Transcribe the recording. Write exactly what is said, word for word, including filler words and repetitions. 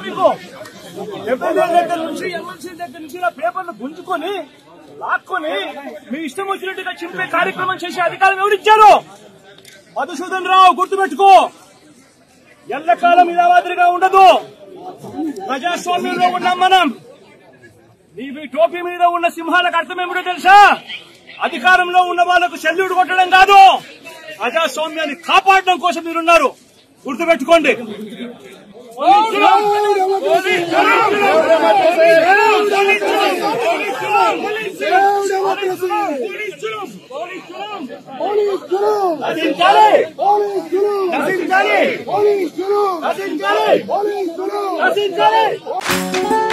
మీకు ఎమ్మెల్యే దగ్గర నుంచి ఎమ్మెల్సీ దగ్గర నుంచి ఇలా పేపర్లు గుంజుకొని లాక్కొని మీ ఇష్టం వచ్చినట్టుగా చింపే కార్యక్రమం చేసే అధికారం ఎవరిచ్చారు? మధుసూదన్ రావు గుర్తుపెట్టుకో, ఎల్లకాలం ఇలా మాదిరిగా ఉండదు. ప్రజాస్వామ్యంలో ఉన్నాం మనం. నీవి టోపీ మీద ఉన్న సింహాలకు అర్థం ఏమిటో తెలుసా? అధికారంలో ఉన్న వాళ్లకు సెల్యూట్ కొట్టడం కాదు, ప్రజాస్వామ్యాన్ని కాపాడడం కోసం మీరున్నారు. గుర్తుపెట్టుకోండి. నశించాలి నశించాలి నశించాలి నశించాలి.